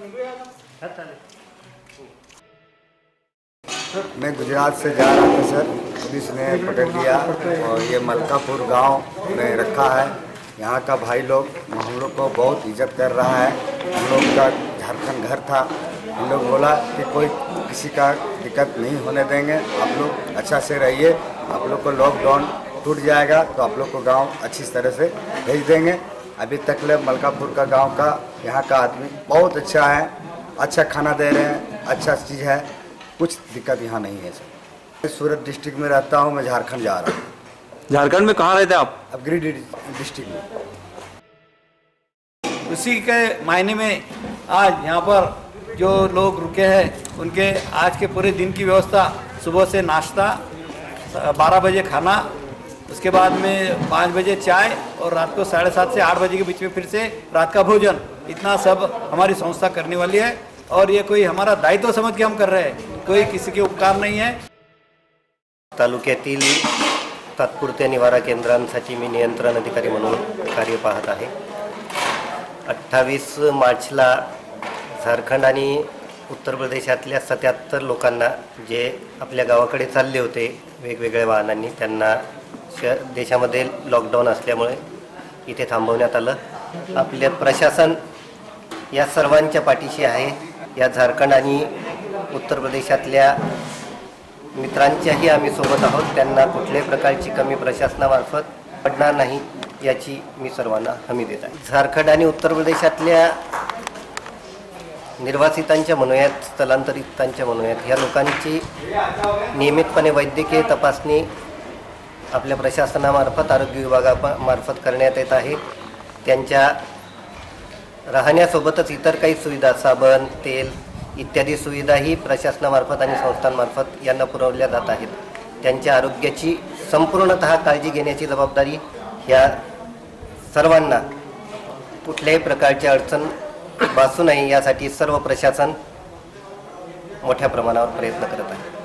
मैं गुजरात से जा रहा था सर, पुलिस ने पकड़ लिया और ये मलकापुर गांव में रखा है। यहाँ का भाई लोग हम लोग को बहुत इज्जत कर रहा है। हम लोग का झारखंड घर था, हम लोग बोला कि कोई किसी का दिक्कत नहीं होने देंगे, आप लोग अच्छा से रहिए, आप लोग को लॉकडाउन टूट जाएगा तो आप लोग को गांव अच्छी तरह से भेज देंगे। अभी तक मलकापुर का गांव का यहाँ का आदमी बहुत अच्छा है, अच्छा खाना दे रहे हैं, अच्छा चीज़ है, कुछ दिक्कत यहाँ नहीं है सर। मैं सूरत डिस्ट्रिक्ट में रहता हूँ, मैं झारखंड जा रहा हूँ। झारखंड में कहाँ रहते हैं आप? अब गिरिडीह डिस्ट्रिक्ट में। उसी के मायने में आज यहाँ पर जो लोग रुके हैं उनके आज के पूरे दिन की व्यवस्था, सुबह से नाश्ता, 12 बजे खाना, उसके बाद में 5 बजे चाय और रात को 7:30 से 8 बजे के बीच में फिर से रात का भोजन, इतना सब हमारी संस्था करने वाली है। और ये कोई हमारा दायित्व समझ के हम कर रहे हैं, कोई किसी के उपकार नहीं है। तालुक्यातील तात्पुरत्या निवारा केंद्रांसाठी मी नियंत्रण अधिकारी म्हणून कार्य पाहत आहे। 28 मार्चला झारखंड आणि उत्तर प्रदेशातल्या 77 लोकांना जे आपल्या गावाकडे चालले होते वेगवेगळ्या वाहनांनी, त्यांना देशामध्ये लॉकडाऊन असल्यामुळे इथे थांबवण्यात आलं। आपले प्रशासन या सर्वांच्या पाठीशी आहे। या झारखंड आणि उत्तर प्रदेशातल्या मित्रांच्याही आम्ही सोबत आहोत। त्यांना कुठल्याही प्रकारची कमी प्रशासनामार्फत पडणार नाही याची मी सर्वांना हमी देत आहे। झारखंड आणि उत्तर प्रदेशातल्या निर्वासितांच्या म्हणूयात, स्थलांतरितांच्या म्हणूयात, या लोकांची नियमितपणे वैद्यकीय तपासणी आपल्या प्रशासनामार्फत, आरोग्य विभागामार्फत करण्यात येत आहे। त्यांच्या राहण्यासोबतच इतर काही सुविधा, साबण, तेल इत्यादी सुविधाही प्रशासनामार्फत आणि संस्थांमार्फत यांना पुरवल्या जात आहेत। त्यांच्या आरोग्याची संपूर्णतः काळजी घेण्याची जबाबदारी या सर्वांना कुठल्याही प्रकारची अडचण भासू नये यासाठी सर्व प्रशासन मोठ्या प्रमाणावर प्रयत्न करत आहे।